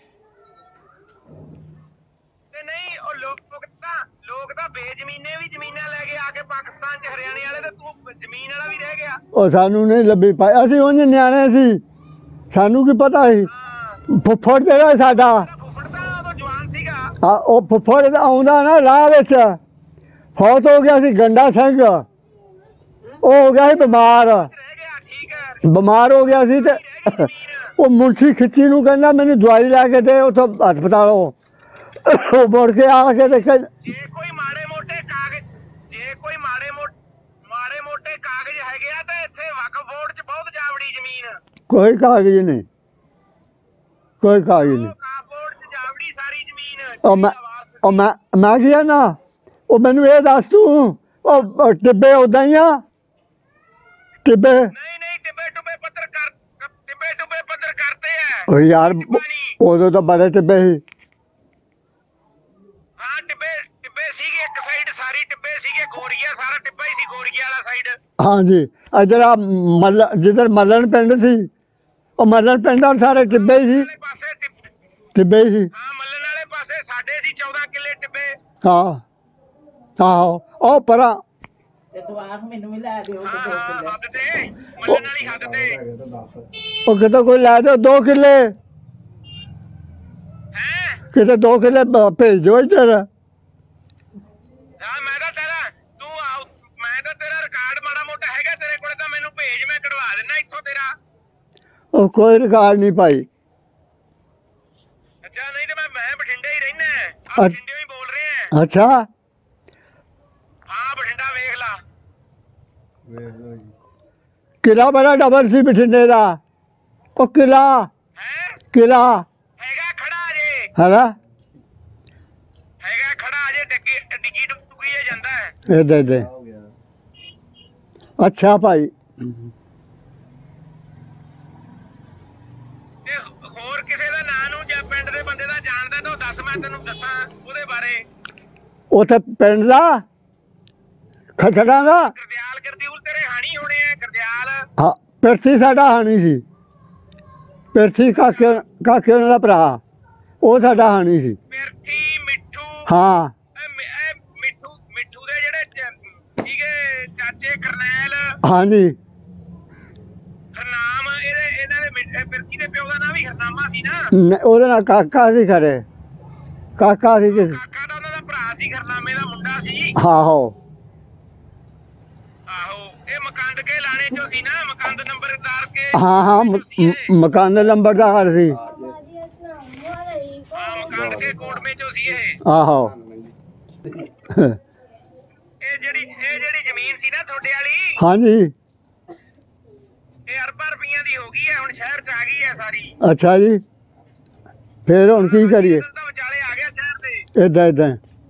ਤੇ ਨਹੀਂ ਉਹ ਲੋਕ ਤਾਂ ਲੋਕ ਤਾਂ ਬੇਜ਼ਮੀਨੇ ਵੀ ਜ਼ਮੀਨਾਂ ਲੈ ਕੇ ਆ ਕੇ ਪਾਕਿਸਤਾਨ ਚ ਹਰਿਆਣੇ ਵਾਲੇ, ਤੇ ਤੂੰ ਜ਼ਮੀਨ ਵਾਲਾ ਵੀ ਰਹਿ ਗਿਆ। ਉਹ ਸਾਨੂੰ ਨਹੀਂ ਲੱਭੀ ਪਾਈ, ਅਸੀਂ ਉਂਝ ਨਿਆਣੇ ਸੀ, ਸਾਨੂੰ ਕੀ ਪਤਾ ਸੀ। ਹਾਂ ਫੁੱਫੜ ਜਿਹੜਾ ਸਾਡਾ ਫੁੱਫੜ ਤਾਂ ਉਦੋਂ ਜਵਾਨ ਸੀਗਾ। ਆ ਉਹ ਫੁੱਫੜ ਆਉਂਦਾ ਨਾ ਰਾਹ ਵਿੱਚ ਫੌਤ ਹੋ ਗਿਆ ਸੀ, ਗੰਡਾ ਸਿੰਘ ਉਹ ਹੋ ਗਿਆ ਸੀ ਬਿਮਾਰ, ਰਹਿ ਗਿਆ ਠੀਕ ਹੈ। ਬਿਮਾਰ ਹੋ ਗਿਆ ਸੀ। ਤੇ ਉਹ ਮੁਨਸ਼ੀ ਖਿੱਚੀ ਨੂੰ ਕਹਿੰਦਾ ਮੈਨੂੰ ਦਵਾਈ ਲੈ ਕੇ ਦੇ ਉੱਥੋਂ ਹਸਪਤਾਲੋਂ। ਉਹ ਮੁੜ ਕੇ ਆ ਕੇ ਦੇਖਿਆ ਜੇ ਕੋਈ ਮਾੜੇ ਮੋਟੇ ਕਾਗਜ਼ ਜੇ ਕੋਈ ਮਾੜੇ ਮੋਟੇ ਮਾੜੇ ਮੋਟੇ ਕਾਗਜ਼ ਹੈਗੇ ਆ ਤਾਂ ਇੱਥੇ ਵਕਫ ਬੋਰਡ ਚ ਬਹੁਤ ਜਾਵੜੀ ਜ਼ਮੀਨ। ਕੋਈ ਕਾਗਜ਼ ਨਹੀਂ, ਕੋਈ ਕਾਗਜ਼ ਨਹੀਂ। ਵਕਫ ਬੋਰਡ ਚ ਜਾਵੜੀ ਸਾਰੀ ਜ਼ਮੀਨ। ਉਹ ਮੈਂ ਉਹ ਮੈਂ ਮੈਂ ਗਿਆ ਨਾ, ਉਹ ਮੈਨੂੰ ਇਹ ਦੱਸ ਤੂੰ ਉਹ ਟਿੱਬੇ ਉਦਾਂ ਹੀ ਆ ਟਿੱਬੇ? ਨਹੀਂ ਨਹੀਂ ਟਿੱਬੇ ਟੁੱਬੇ ਪੱਧਰ ਕਰ ਟਿੱਬੇ ਟੁੱਬੇ ਪੱਧਰ ਕਰਦੇ ਆ। ਉਹ ਯਾਰ ਉਦੋਂ ਤਾਂ ਬੜੇ ਟਿੱਬੇ ਸੀ। ਹਾਂ ਟਿੱਬੇ ਟਿੱਬੇ ਸੀਗੇ, ਇੱਕ ਸਾਈਡ ਸਾਰੀ ਟਿੱਬੇ ਸੀਗੇ, ਗੋਰੀਆ ਸਾਰਾ ਟਿੱਬਾ ਹੀ ਸੀ, ਗੋਰੀਆ ਵਾਲਾ ਸਾਈਡ। ਹਾਂਜੀ ਇੱਧਰ ਆ ਮੱਲ ਜਿੱਧਰ ਮੱਲਣ ਪਿੰਡ ਸੀ, ਉਹ ਮੱਲਣ ਪਿੰਡ ਦਾ ਸਾਰੇ ਟਿੱਬੇ ਹੀ ਸੀ, ਵਾਲੇ ਪਾਸੇ ਟਿੱਬ- ਟਿੱਬੇ ਹੀ ਸੀ। ਹਾਂ ਮੱਲਣ ਵਾਲੇ ਪਾਸੇ ਸਾਡੇ ਸੀ ਚੌਦਾਂ ਕਿੱਲੇ ਟਿੱਬੇ। ਹਾਂ ਆਹੋ ਉਹ ਪਰਾਂ ਤੇ ਤੂੰ ਆਖ ਮੈਨੂੰ ਵੀ ਲੈ ਦਿਓ ਹਾਂ ਤੇ ਦੋ ਹਾਂ ਕਿੱਲੇ। ਹੱਦ ਤੇ ਮੱਲਣ ਵਾਲੀ ਹੱਦ ਤੇ ਉਹ ਕਿਤੇ ਕੋਈ ਲੈ ਦਿਓ ਦੋ ਕਿੱਲੇ, ਹੈ। ਕਿਤੇ ਦੋ ਕਿੱਲੇ ਭ- ਭੇਜ ਦਿਓ ਇੱਧਰ। ਹਾਂ ਮੈਂ ਤਾਂ ਤੇਰਾ ਤੂੰ ਆਉ ਮੈਂ ਤਾਂ ਤੇਰਾ ਰਿਕਾਰਡ ਮਾੜਾ ਮੋਟਾ ਹੈਗਾ ਤੇਰੇ ਕੋਲੇ, ਤਾਂ ਮੈਨੂੰ ਭੇਜ, ਮੈਂ ਕਢਵਾ ਦਿੰਦਾ ਇੱਥੋਂ ਤੇਰਾ। ਉਹ ਕੋਈ ਰਿਕਾਰਡ ਨਹੀਂ ਪਾਈ। ਅੱਛਾ ਨਹੀਂ ਤੇ ਮੈਂ ਮੈਂ ਬਠਿੰਡੇ ਹੀ ਰਹਿਣਾ, ਆ ਬਠਿੰਡੇ ਹੀ ਬੋਲ ਰਹੇ ਆ। ਅੱਛਾ ਹਾਂ ਬਠਿੰਡਾ ਵੇਖ ਲਾ। ਕਿਲਾ ਬੜਾ ਡਬਲ ਸੀ ਬਠਿੰਡੇ ਦਾ, ਉਹ ਕਿਲਾ ਹੈ ਕਿਲਾ ਹੈਗਾ ਖੜਾ ਜੇ, ਹੈਨਾ ਹੈਗਾ ਖੜਾ ਜੇ, ਡਿੱਗੀ ਡਿੱਗੀ ਡੁੱਗੀ ਜੇ ਜਾਂਦਾ ਹੈ। ਇਹ ਦੇ ਦੇ। ਅੱਛਾ ਭਾਈ ਤੇ ਹੋਰ ਕਿਸੇ ਦਾ ਨਾਂ ਨੂੰ ਜਾਂ ਪਿੰਡ ਦੇ ਬੰਦੇ ਦਾ ਜਾਣਦਾ ਤਾਂ ਉਹ ਦੱਸ, ਮੈਂ ਤੈਨੂੰ ਦੱਸਾਂ ਉਹਦੇ ਬਾਰੇ। ਉੱਥੇ ਪਿੰਡ ਦਾ ਖਚੜਾਂ ਦਾ ਗਰਦਿਆਲ ਗਰਦਿਊਲ ਤੇਰੇ ਹਾਣੀ ਹੋਣੇ ਆ, ਗਰਦਿਆਲ। ਹਾਂ ਪਿਰਥੀ ਸਾਡਾ ਹਾਣੀ ਸੀ, ਪਿਰਥੀ ਕਾਕੇ ਕਾਕੇ ਉਹਨਾਂ ਦਾ ਭਰਾ, ਉਹ ਸਾਡਾ ਹਾਣੀ ਸੀ। ਪਿਰਥੀ ਮਿੱਠੂ ਹਾਂ ਇਹ ਮਿ- ਇਹ ਮਿੱਠੂ ਮਿੱਠੂ ਦੇ ਜਿਹੜੇ ਚ- ਸੀਗੇ ਚਾਚੇ ਕਰਨੈਲ ਹਾਂਜੀ ਹਰਨਾਮ, ਇਹਦੇ ਇਹਨਾਂ ਦੇ ਮਿ- ਇਹ ਪਿਰਥੀ ਦੇ ਪਿਓ ਦਾ ਨਾਂ ਵੀ ਹਰਨਾਮਾ ਸੀ ਨਾ। ਨ- ਉਹਦੇ ਨਾਲ ਕਾਕਾ ਸੀ ਖਰੇ, ਕਾਕਾ ਸੀ ਕਿ ਕਾਕਾ ਦਾ ਉਹਨਾਂ ਦਾ ਭਰਾ ਸੀ, ਹਰਨਾਮੇ ਦਾ ਮੁੰਡਾ ਸੀ। ਆਹੋ ਆਹੋ ਇਹ ਮਕੰਦ ਕੇ ਲਾਣੇ ਚੋਂ ਸੀ ਨਾ, ਮਕੰਦ ਨੰਬਰਦਾਰ ਕੇ। ਹਾਂ ਹਾਂ ਮ- ਮ- ਮਕਾਨ ਦੇ ਲੰਬੜਦਾਰ ਸੀ। ਹਾਂ ਮਕੰਦ ਕੇ ਕੋਟਮੇ ਚੋਂ ਸੀ ਇਹ। ਆਹੋ ਇਹ ਜਿਹੜੀ ਇਹ ਜਿਹੜੀ ਜ਼ਮੀਨ ਸੀ ਨਾ ਤੁਹਾਡੇ ਵਾਲੀ, ਹਾਂਜੀ ਇਹ ਅਰਬਾਂ ਰੁਪਈਆਂ ਦੀ ਹੋ ਗਈ ਹੈ, ਹੁਣ ਸ਼ਹਿਰ ਚ ਆ ਗਈ ਹੈ ਸਾਰੀ। ਅੱਛਾ ਜੀ, ਫਿਰ ਹੁਣ ਕੀ ਕਰੀਏ? ਤਾਂ ਵਿਚਾਲੇ ਆ ਗਿਆ ਸ਼ਹਿਰ ਦੇ। ਇਦਾਂ ਇਦਾਂ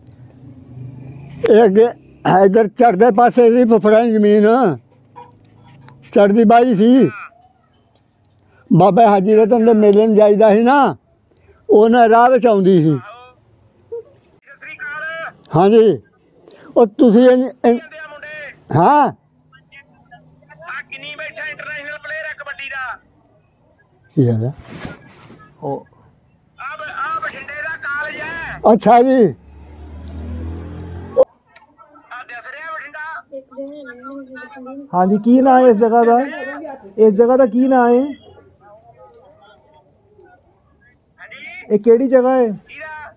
ਇਹ ਅੱਗੇ ਇੱਧਰ ਚੜ੍ਹਦੇ ਪਾਸੇ ਸੀ ਫੁੱਫੜਾਂ ਦੀ ਜ਼ਮੀਨ, ਚੜ੍ਹਦੀ ਬਾਈ ਸੀ, ਬਾਬਾ ਹਾਜੀ ਰਤਨ ਦੇ ਮੇਲੇ ਨੂੰ ਜਾਈਦਾ ਸੀ ਨਾ, ਉਹਨਾਂ ਰਾਹ ਵਿੱਚ ਆਉਂਦੀ ਸੀ। ਆਹੋ ਸਤਿ ਸ੍ਰੀ ਅਕਾਲ ਹਾਂਜੀ ਉਹ ਤੁਸੀਂ ਇੰਜ- ਇੰਜ- ਕਹਿੰਦੇ ਆ ਮੁੰਡੇ ਹਾਂ ਆ ਕਿੰਨੀ ਬੈਠਾ ਇੰਟਰਨੈਸ਼ਨਲ ਪਲੇਅਰ ਹੈ ਕਬੱਡੀ ਦਾ। ਕੀ ਹਾਲ ਹੈ? ਉਹ ਆ ਆ ਬਠਿੰਡੇ ਦਾ ਕਾਲਜ ਹੈ। ਅੱਛਾ ਜੀ ਆ ਦਿਸ ਰਿਹਾ ਬਠਿੰਡਾ। ਹਾਂਜੀ ਕੀ ਨਾਂ ਹੈ ਇਸ ਜਗ੍ਹਾ ਦਾ? ਇਸ ਜਗ੍ਹਾ ਦਾ ਕੀ ਨਾਂ ਹੈ? ਹਾਂਜੀ ਇਹ ਕਿਹੜੀ ਜਗ੍ਹਾ ਹੈ? ਇਹਦਾ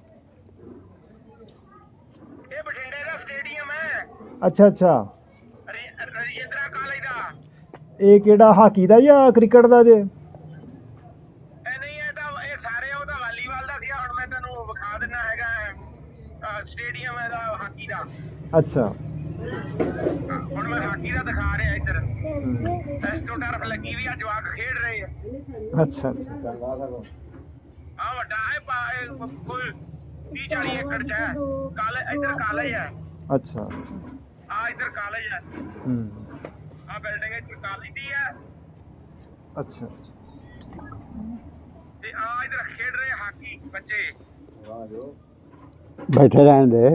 ਇਹ ਬਠਿੰਡੇ ਦਾ ਸਟੇਡੀਅਮ ਹੈ ਅੱਛਾ ਅੱਛਾ, ਰ- ਰਜਿੰਦਰਾ ਕਾਲਜ ਦਾ। ਇਹ ਕਿਹੜਾ ਹਾਕੀ ਦਾ ਜਾਂ ਕ੍ਰਿਕਟ ਦਾ ਜੇ? ਇਹ ਨਹੀਂ ਇਹ ਤਾਂ ਇਹ ਸਾਰੇ ਉਹ ਤਾਂ ਵਾਲੀਬਾਲ ਦਾ ਸੀ। ਹੁਣ ਮੈਂ ਤੁਹਾਨੂੰ ਵਿਖਾ ਦਿੰਦਾ ਹੈਗਾ ਅਹ, ਸਟੇਡੀਅਮ ਇਹਦਾ ਹਾਕੀ ਦਾ। ਅੱਛਾ ਹਾਂ, ਹੁਣ ਮੈਂ ਹਾਕੀ ਦਾ ਦਿਖਾ ਰਿਹਾ ਇੱਧਰ। ਟੈਸਟੋ ਟਰਫ ਲੱਗੀ ਵੀ ਆ, ਜਵਾਕ ਖੇਡ ਰਹੇ ਆ। ਅੱਛਾ ਅੱਛਾ ਆ ਵੱਡਾ ਹੈ ਪਾ- ਇਹ ਕੋਈ ਤੀਹ ਚਾਲੀ ਏਕੜ ਚ ਹੈ। ਕਾਲਜ ਇੱਧਰ ਕਾਲਜ ਹੈ। ਅੱਛਾ ਆ ਇੱਧਰ ਕਾਲਜ ਹੈ। ਹੂੰ ਆ ਬਿਲਡਿੰਗ ਇੱਧਰ ਕਾਲਜ ਦੀ ਹੈ ਅੱਛਾ ਤੇ ਆ ਇੱਧਰ ਖੇਡ ਰਹੇ ਹਾਕੀ ਬੱਚੇ। ਬੈਠੇ ਰਹਿਣ ਦੇ।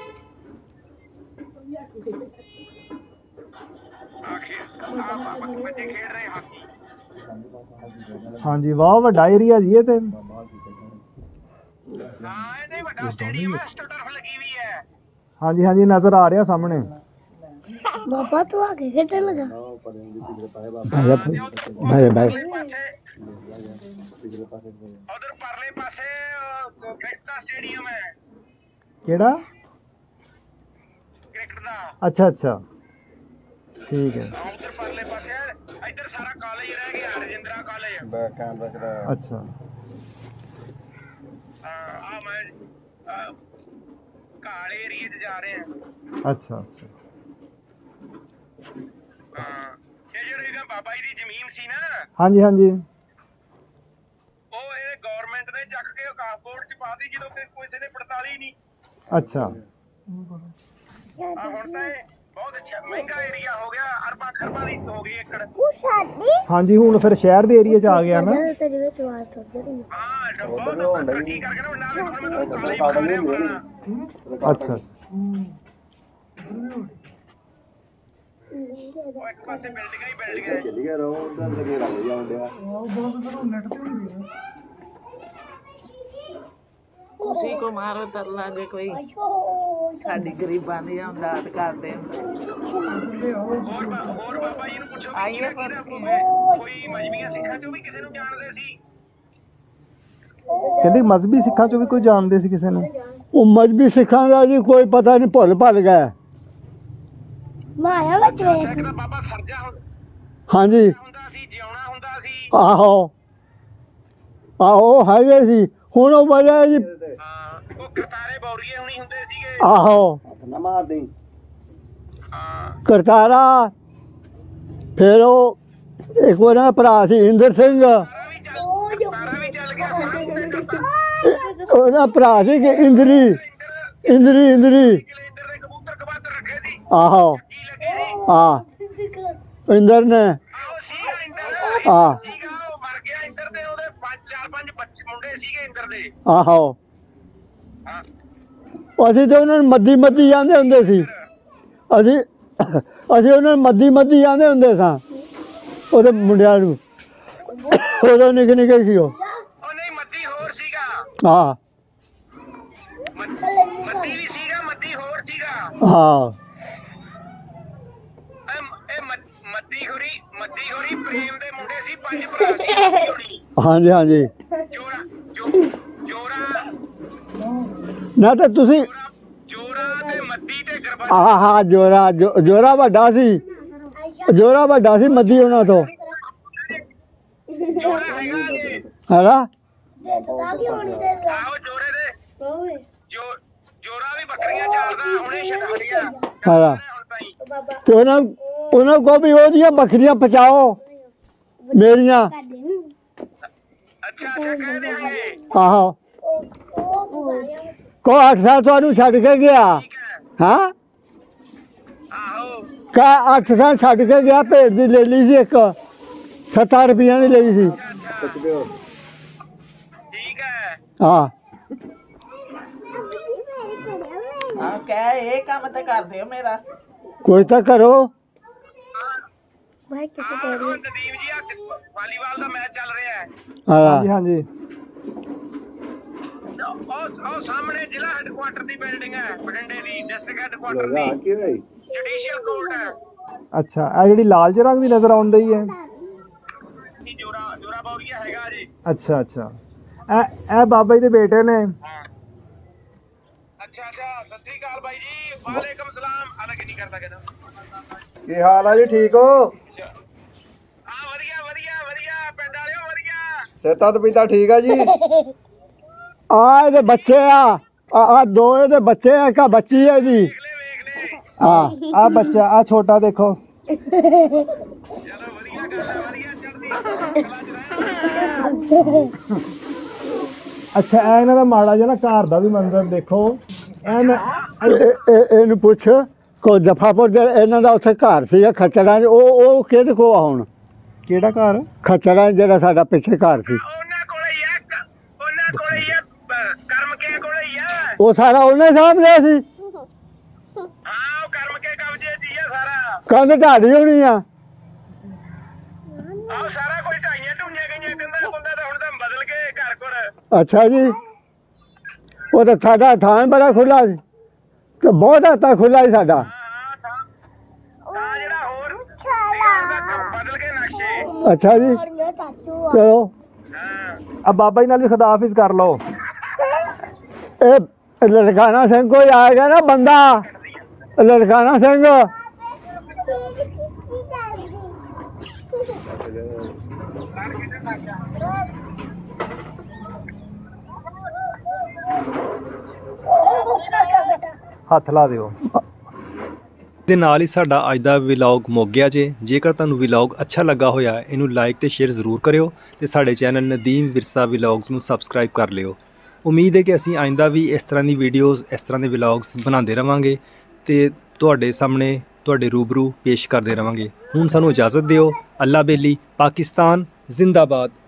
ਆ ਖੇਡ ਆ ਬੱਚੇ ਖੇਡ ਰਹੇ ਹਾਕੀ। ਹਾਂਜੀ ਵਾਹ ਵੱਡਾ ਏਰੀਆ ਜੀ ਇਹ ਤੇ। ਹਾਂ ਇਹ ਨਹੀਂ ਵੱਡਾ ਸਟੇਡੀਅਮ ਹੈ। ਟੈਸਟੋ ਟਰਫ ਲੱਗੀ ਵੀ ਹੈ। ਹਾਂਜੀ ਹਾਂਜੀ ਨਜ਼ਰ ਆ ਰਿਹਾ ਸਾਹਮਣੇ। ਪਾਪਾ ਤੂੰ ਆਗੇ ਖੇਡਣ ਲਗਾ। ਬਾਏ ਬਾਏ ਪਰਲੇ ਪਾਸੇ ਉਧਰ ਪਰਲੇ ਪਾਸੇ ਕ੍ਰਿਕਟ ਦਾ ਸਟੇਡੀਅਮ ਹੈ। ਕਿਹੜਾ? ਕ੍ਰਿਕਟ ਦਾ ਅੱਛਾ ਅੱਛਾ ਠੀਕ ਹੈ। ਆ ਉਧਰ ਪਰਲੇ ਪਾਸੇ ਹੈ। ਇੱਧਰ ਸਾਰਾ ਕਾਲਜ ਰਹਿ ਗਿਆ ਰਜਿੰਦਰਾ ਕਾਲਜ। ਅੱਛਾ ਆ ਮੈਂ ਅਹ, ਕਾਲੇ ਏਰੀਏ 'ਚ ਜਾ ਰਹੇ ਹਾਂ। ਅੱਛਾ ਅੱਛਾ ਹਾਂ ਇਹ ਜਿਹੜੀ ਇਹਦਾ ਬਾਬਾ ਜੀ ਦੀ ਜ਼ਮੀਨ ਸੀ ਨਾ, ਹਾਂਜੀ ਹਾਂਜੀ ਉਹ ਇਹ ਗਵਰਨਮੈਂਟ ਨੇ ਚੱਕ ਕੇ ਕਾਸਪੋਰਟ 'ਚ ਪਾਤੀ ਜਦੋਂ ਕਿ ਕਿਸੇ ਨੇ ਪੜਤਾਲੀ ਨਹੀਂ। ਅੱਛਾ ਆ ਹੁਣ ਤਾਂ ਇਹ ਬਹੁਤ ਅੱਛਾ ਮਹਿੰਗਾ ਏਰੀਆ ਹੋ ਗਿਆ। ਅਰਬਾਂ ਖਰਬਾਂ ਦੀ ਹੋ ਗਈ ਏਕੜ। ਉਹ ਸਾਡੀ ਹਾਂਜੀ ਹੁਣ ਫਿਰ ਸ਼ਹਿਰ ਦੇ ਏਰੀਆ 'ਚ ਆ ਗਿਆ ਨਾ। ਤੇਰੇ ਵਿੱਚ ਆਵਾਜ਼ ਤੁਰ ਜਾਂਦੀ। ਹਾਂ ਬਹੁਤ ਤਰੱਕੀ ਕਰਕੇ ਨਾ ਨਾਲ ਹੁਣ ਮੈਂ ਤੁਹਾਨੂੰ ਕਾਲਜ ਬਣਾ ਰਿਹਾ ਪੁਰਾਣਾ। ਅੱਛਾ ਉਹ ਇੱਕ ਪਾਸੇ ਬਿਲਡਿੰਗਾਂ ਹੀ ਬਿਲਡਿੰਗਾਂ ਹੈ। ਤੁਸੀਂ ਕੋ ਮਾਰੋ ਤਰਲਾ ਜੇ ਕੋਈ ਸਾਡੀ ਗਰੀਬਾਂ ਦੀ ਹਮਦਰਦ ਕਰਦੇ ਹੋਰ ਬਾ- ਹੋਰ ਬਾਬਾ ਜੀ ਨੂੰ ਪੁੱਛੋ ਵੀ ਆਈਏ ਕਿਹਦਾ ਪਰ ਕੋਈ ਕੋਈ ਮਜਬੀਆਂ ਸਿੱਖਾਂ ਚੋਂ ਵੀ ਕਿਸੇ ਨੂੰ ਜਾਣਦੇ ਸੀ। ਕਹਿੰਦੇ ਮਜ਼ਹਬੀ ਸਿੱਖਾਂ 'ਚੋਂ ਵੀ ਕੋਈ ਜਾਣਦੇ ਸੀ ਕਿਸੇ ਨੂੰ? ਉਹ ਮਜ਼ਬੀ ਸਿੱਖਾਂ ਦਾ ਜੀ ਕੋਈ ਪਤਾ ਨਹੀਂ, ਭੁੱਲ ਭੱਲ ਗਿਆ। ਮਾਇਆ ਵਿੱਚ ਅੱਛਾ ਇੱਕ ਤਾਂ ਬਾਬਾ ਸਰਜਾ ਹੁੰ- ਹਾਂਜੀ ਹੁੰਦਾ ਸੀ, ਜਿਉਣਾ ਹੁੰਦਾ ਸੀ। ਆਹੋ ਆਹੋ ਹੈਗੇ ਸੀ। ਹੁਣ ਉਹ ਵਜ੍ਹਾ ਜੀ ਹਾਂ ਉਹ ਕਰਤਾਰੇ ਬੌਰੀਏ ਹੁਣੀ ਹੁੰਦੇ ਸੀਗੇ। ਆਹੋ ਹਾਂ ਕਰਤਾਰਾ। ਫਿਰ ਉਹ ਇੱਕ ਉਹਨਾਂ ਦਾ ਭਰਾ ਸੀ ਇੰਦਰ ਸਿੰਘ, ਕਰਤਾਰਾ ਵੀ ਚੱਲ ਕਰਤਾਰਾ ਵੀ ਚੱਲ ਗਿਆ। ਸਾਹਮਣੇ ਕਰਤਾਰਾ ਉਹਦਾ ਭਰਾ ਸੀ ਕਿ ਇੰਦਰੀ ਇੰਦਰ ਇੰਦਰੀ ਇੰਦਰੀ ਕੈਲੰਡਰ ਦੇ ਕਬੂਤਰ ਕਬੂਤਰ ਰੱਖੇ ਸੀ। ਆਹੋ ਕੀ ਲੱਗੀ ਸੀ? ਆ ਇੰਦਰ ਨੇ ਆਹੋ ਸੀਗਾ ਇੰਦਰ ਆ ਸੀਗਾ। ਉਹ ਮਰ ਗਿਆ ਇੰਦਰ ਦੇ। ਉਹਦੇ ਪੰਜ ਚਾਰ ਪੰਜ ਬੱਚੇ ਮੁੰਡੇ ਸੀਗੇ ਇੰਦਰ ਦੇ। ਆਹੋ ਹਾਂ ਅਸੀਂ ਤੇ ਉਹਨਾਂ ਨੂੰ ਮੱਦੀ ਮੱਦੀ ਜਾਂਦੇ ਹੁੰਦੇ ਸੀ। ਅਸੀਂ ਅਸੀਂ ਉਹਨਾਂ ਨੂੰ ਮੱਦੀ ਮੱਦੀ ਜਾਂਦੇ ਹੁੰਦੇ ਸਾਂ ਉਹਦੇ ਮੁੰਡਿਆਂ ਨੂੰ। ਉਦੋਂ ਨਿੱਕੇ ਨਿੱਕੇ ਸੀ ਉਹ। ਉਹ ਨਹੀਂ ਮੱਦੀ ਹੋਰ ਸੀਗਾ। ਹਾਂ ਮੱਦ- ਮੱਦੀ ਵੀ ਸੀਗਾ। ਮੱਦੀ ਹੋਰ ਸੀਗਾ। ਹਾਂ ਇਹ ਇਹ ਮੱਦ- ਮੱਦੀ ਹੋਰੀ ਮੱਦੀ ਹੋਰੀ ਪ੍ਰੇਮ ਦੇ ਮੁੰਡੇ ਸੀ। ਪੰਜ ਭਰਾ ਸੀ ਮੱਦੀ ਹੋਣੀ। ਹਾਂਜੀ ਹਾਂਜੀ ਜੋਰਾ ਜੋ ਜੋਰਾ ਨਾ ਤਾਂ ਤੁਸੀਂ ਜੋਰਾ ਜੋਰਾ ਤੇ ਮੱਦੀ ਤੇ ਗਰਬਾ ਆਹ ਹਾਂ ਜੋਰਾ ਜੋ- ਜੋਰਾ ਵੱਡਾ ਸੀ। ਜੋਰਾ ਵੱਡਾ ਸੀ ਮੱਦੀ ਉਹਨਾਂ ਤੋਂ ਜੋਰਾ ਹੈਗਾ ਜੀ। ਹੈਨਾ। ਦੇਸਦਾ ਵੀ ਹੋਣੀ ਤੇ ਆਹੋ ਜੋਰੇ ਦੇ ਓਏ ਜੋ ਜੋਰਾ ਵੀ ਬੱਕਰੀਆਂ ਚਾਰਦਾ। ਹੁਣੇ ਛੱਡ ਗਿਆ ਹੈਨਾ। ਹੁਣ ਤਾਈਂ। ਬਾਬਾ ਤੇ ਉਹਨਾਂ ਉਹਨਾਂ ਕੋ ਵੀ ਉਹਦੀਆਂ ਬੱਕਰੀਆਂ ਪਚਾਓ ਮੇਰੀਆਂ। ਕਰਦੇ ਨੂੰ ਅੱਛਾ ਅੱਛਾ ਕਹਿ ਦਿਆਂਗੇ। ਆਹੋ ਉਹ ਉਹ ਕੋ ਅੱਠ ਸਾਲ ਤੁਹਾਨੂੰ ਛੱਡ ਕੇ ਗਿਆ। ਠੀਕ ਹੈ। ਹਾਂ ਆਹੋ ਕਾ ਅੱਠ ਸਾਲ ਛੱਡ ਕੇ ਗਿਆ। ਭੇਡ ਦੀ ਲੈ ਲਈ ਸੀ ਇੱਕ ਸੱਤਾਂ ਰੁਪਈਆਂ ਦੀ ਲਈ ਸੀ। ਅੱਛਾ ਠੀਕ ਹੈ ਹਾਂ ਆ ਕਹਿ ਇਹ ਕੰਮ ਤੇ ਕਰ ਦਿਓ ਮੇਰਾ। ਕੋਈ ਤਾਂ ਕਰੋ। भाई किसे ਆਹ कह रही ਉਹ ਨਦੀਮ ਜੀ ਆ ਵਾਲੀਬਾਲ ਦਾ ਮੈਚ ਚੱਲ ਰਿਹਾ ਹੈ। ਹਾਂ ਹਾਂਜੀ ਉਹ ਉਹ ਸਾਹਮਣੇ ਜ਼ਿਲ੍ਹਾ ਹੈੱਡਕੁਆਟਰ ਦੀ ਬਿਲਡਿੰਗ ਹੈ ਬਠਿੰਡੇ ਦੀ ਡਿਸਟ੍ਰਿਕਟ ਹੈੱਡਕੁਆਟਰ ਦੀ ਜੁਡੀਸ਼ੀਅਲ ਕੋਰਟ ਹੈ। ਅੱਛਾ ਇਹ ਜਿਹੜੀ ਲਾਲ ਜਿਹੇ ਰੰਗ ਦੀ ਨਜ਼ਰ ਆਉਣ ਡਈ ਹੈ ਜੀ ਜੋਰਾ ਜੋਰਾ ਬੌੜੀਆ ਹੈਗਾ ਜੀ। ਅੱਛਾ ਅੱਛਾ ਇਹ ਇਹ ਬਾਬਾ ਜੀ ਦੇ ਬੇਟੇ ਨੇ। ਅੱਛਾ ਅੱਛਾ ਸਤਿ ਸ੍ਰੀ ਅਕਾਲ ਬਾਈ ਜੀ। ਵਾਲੇਕਮ ਸਲਾਮ। ਅਲੱਗ ਨਹੀਂ ਕਰਦਾ ਕਹਿੰਦਾ। ਕੀ ਹਾਲ ਆ ਜੀ? ਠੀਕ ਹੋ? ਹਾਂ ਵਧੀਆ ਵਧੀਆ ਵਧੀਆ ਪਿੰਡ ਵਾਲਿਓ ਵਧੀਆ। ਸੇਤਾ ਤਾਂ ਪੀਤਾ ਠੀਕ ਆ ਜੀ। ਆ ਇਹਦੇ ਬੱਚੇ ਆ ਆ ਦੋ ਇਹਦੇ ਬੱਚੇ ਆ ਇੱਕ ਬੱਚੀ ਹੈ ਜੀ। ਵੇਖ ਲੈ ਵੇਖ ਲੈ। ਹਾਂ ਆ ਬੱਚਾ ਆ ਛੋਟਾ ਦੇਖੋ। ਚਲੋ ਵਧੀਆ ਗੱਲ ਹੈ ਵਧੀਆ ਚੜ੍ਹਦੀ ਕਲਾ ਚ ਰਹਿਣ। ਅੱਛਾ ਇਹ ਇਹਨਾਂ ਦਾ ਮਾੜਾ ਜਿਹਾ ਨਾ ਘਰ ਦਾ ਵੀ ਮੰਜ਼ਰ ਦੇਖੋ। ਇਹ ਮੈਂ ਇਹ- ਇਹ- ਇਹਨੂੰ ਪੁੱਛ ਕੋ ਜਫਾਪੁਰ ਦੇ ਇਹਨਾਂ ਦਾ ਉੱਥੇ ਘਰ ਸੀ ਖੱਚੜਾਂ 'ਚ। ਉਹ ਉਹ ਕਿਹਦੇ ਕੋ ਆ ਹੁਣ? ਕਿਹੜਾ ਘਰ? ਖੱਚੜਾਂ 'ਚ ਜਿਹੜਾ ਸਾਡਾ ਪਿੱਛੇ ਘਰ ਸੀ ਉਹਨਾਂ ਕੋਲੇ ਹੀ ਆ ਕ- ਉਹਨਾਂ ਕੋਲੇ ਹੀ ਆ ਪ- ਕਰਮ ਕੇ ਕੋਲੇ ਹੀ ਆ। ਉਹ ਸਾਰਾ ਉਹਨੇ ਸਾਂਭ ਲਿਆ ਸੀ। ਹਾਂ ਉਹ ਕਰਮ ਕੇ ਕਬਜ਼ੇ 'ਚ ਹੀ ਆ ਸਾਰਾ। ਕੰਧ ਢਾੜੀ ਹੋਣੀ ਆ। ਆਹ ਸਾਰਾ ਕੋਈ ਢਾਈਆਂ ਢੂਈਆਂ ਗਈਆਂ ਕਹਿੰਦਾ ਬੰਦਾ ਤਾਂ ਹੁਣ ਤਾਂ ਬਦਲ ਗਏ ਘਰ ਘਰ। ਅੱਛਾ ਜੀ। ਉਹ ਤਾਂ ਸਾਡਾ ਥਾਂ ਬੜਾ ਖੁੱਲਾ ਸੀ ਤੇ ਬਹੁਤ ਹੱਥਾਂ ਖੁੱਲਾ ਸੀ ਸਾਡਾ। ਹਾਂ ਹਾਂ ਤਾਂ ਤਾਂ ਜਿਹੜਾ ਹੋਰ ਸੀਗਾ ਉਹਦਾ ਬਦਲ ਗਏ ਨਕਸ਼ੇ। ਅੱਛਾ ਜੀ है चाचू ਚਲੋ। ਹਾਂ ਆ ਬਾਬਾ ਜੀ ਨਾਲ ਵੀ ਖੁਦਾ ਹਾਫਿਜ਼ ਕਰ ਲਓ। ਇਹ ਲੜਕਾਣਾ ਸਿੰਘ ਕੋਈ ਆਏਗਾ ਨਾ ਬੰਦਾ ਲੜਕਾਣਾ ਸਿੰਘ ਹੱਥ ਲਾ ਦਿਓ। ਦੇ ਨਾਲ ਹੀ ਸਾਡਾ ਅੱਜ ਦਾ ਵਲੌਗ ਮੁੱਕ ਗਿਆ ਜੇ। ਜੇਕਰ ਤੁਹਾਨੂੰ ਵਲੌਗ ਅੱਛਾ ਲੱਗਾ ਹੋਇਆ ਇਹਨੂੰ ਲਾਈਕ ਤੇ ਸ਼ੇਅਰ ਜ਼ਰੂਰ ਕਰਿਓ ਤੇ ਸਾਡੇ ਚੈਨਲ ਨਦੀਮ ਵਿਰਸਾ ਵਲੌਗਸ ਨੂੰ ਸਬਸਕ੍ਰਾਈਬ ਕਰ ਲਿਓ। ਉਮੀਦ ਹੈ ਕਿ ਅਸੀਂ ਆਇੰਦਾ ਵੀ ਇਸ ਤਰ੍ਹਾਂ ਦੀ ਵੀਡੀਓਜ਼ ਇਸ ਤਰ੍ਹਾਂ ਦੇ ਵਲੌਗਸ ਬਣਾਉਂਦੇ ਰਵਾਂਗੇ ਤੇ ਤੁਹਾਡੇ ਸਾਹਮਣੇ ਤੁਹਾਡੇ ਰੂਬਰੂ ਪੇਸ਼ ਕਰਦੇ ਰਵਾਂਗੇ। ਹੁਣ ਸਾਨੂੰ ਇਜਾਜ਼ਤ ਦਿਓ। ਅੱਲਾ ਬੇਲੀ। ਪਾਕਿਸਤਾਨ ਜ਼ਿੰਦਾਬਾਦ।